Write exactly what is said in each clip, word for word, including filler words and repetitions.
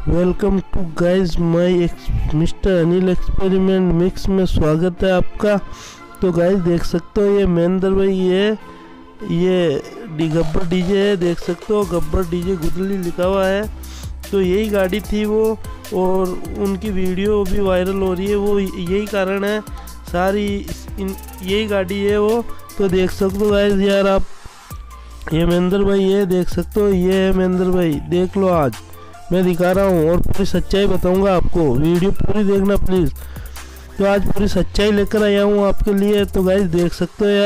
Welcome to guys my mister Anil experiment mix में स्वागत है आपका। तो गाइस देख सकते हो ये महेंद्र भाई ये ये डी गब्बर डीजे है, देख सकते हो गब्बर डीजे गुदली लिखा हुआ है। तो यही गाड़ी थी वो, और उनकी वीडियो भी वायरल हो रही है, वो यही कारण है सारी इन यही गाड़ी है वो। तो देख सकते हो गाइस यार आप, ये महेंद्र भाई ये देख सकते हो, ये है महेंद्र भाई, देख लो आज मैं दिखा रहा हूँ और पूरी सच्चाई बताऊंगा आपको, वीडियो पूरी देखना प्लीज़। तो आज पूरी सच्चाई लेकर आया हूँ आपके लिए। तो गाइस देख सकते हो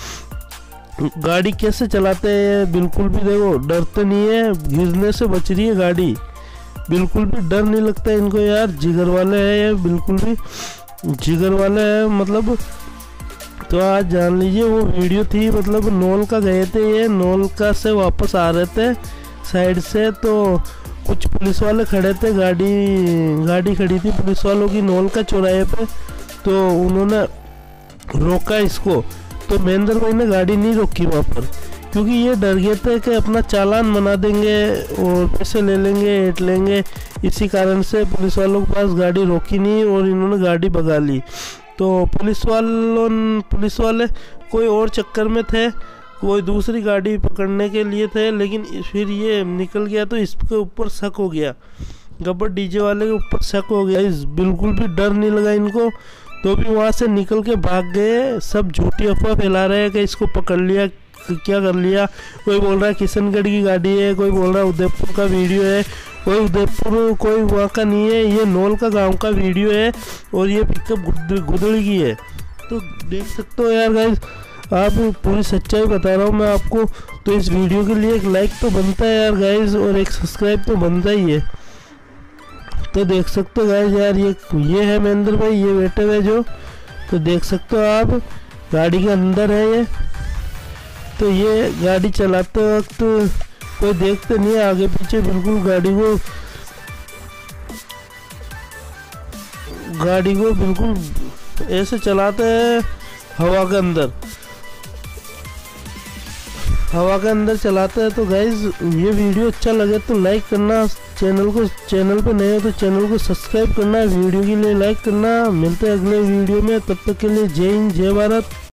यार गाड़ी कैसे चलाते हैं, बिल्कुल भी देखो डरते नहीं है, गिरने से बच रही है गाड़ी, बिल्कुल भी डर नहीं लगता इनको यार। जिगर वाले हैं ये, बिल्कुल भी जिगर वाले हैं मतलब। तो आज जान लीजिए वो वीडियो थी, मतलब नौल का गए थे ये, नौल का से वापस आ रहे थे साइड से। तो कुछ पुलिस वाले खड़े थे, गाड़ी गाड़ी खड़ी थी पुलिस वालों की नौल का चौराहे पे। तो उन्होंने रोका इसको, तो महेंद्र भाई ने गाड़ी नहीं रोकी वहाँ पर, क्योंकि ये डर गए थे कि अपना चालान बना देंगे और पैसे ले लेंगे, हेट लेंगे। इसी कारण से पुलिस वालों के पास गाड़ी रोकी नहीं और इन्होंने गाड़ी भगा ली। तो पुलिस वालों पुलिस वाले कोई और चक्कर में थे, कोई दूसरी गाड़ी पकड़ने के लिए थे, लेकिन फिर ये निकल गया तो इसके ऊपर शक हो गया, गब्बर डीजे वाले के ऊपर शक हो गया। इस बिल्कुल भी डर नहीं लगा इनको, तो भी वहाँ से निकल के भाग गए। सब झूठी अफवाह फैला रहे हैं कि इसको पकड़ लिया, क्या कर लिया। कोई बोल रहा है किशनगढ़ की गाड़ी है, कोई बोल रहा है उदयपुर का वीडियो है, कोई उदयपुर कोई वहाँ का नहीं है, ये नौल का गांव का वीडियो है और ये पिकअप गुदड़ी की है। तो देख सकते हो यार गाइस, आप पूरी सच्चाई बता रहा हूँ मैं आपको। तो इस वीडियो के लिए एक लाइक तो बनता है यार गाइस, और एक सब्सक्राइब तो बनता ही है। तो देख सकते हो गाइस यार, ये ये है महेंद्र भाई, ये बैठे हुए जो, तो देख सकते हो आप गाड़ी के अंदर है ये। तो ये गाड़ी चलाते वक्त कोई देखते नहीं है आगे पीछे, बिल्कुल गाड़ी को गाड़ी को बिल्कुल ऐसे चलाते हैं हवा के अंदर हवा के अंदर चलाते हैं। तो गाइज ये वीडियो अच्छा लगे तो लाइक करना, चैनल को चैनल पे नए हो तो चैनल को सब्सक्राइब करना, वीडियो के लिए लाइक करना। मिलते हैं अगले वीडियो में, तब तक के लिए जय हिंद जय भारत।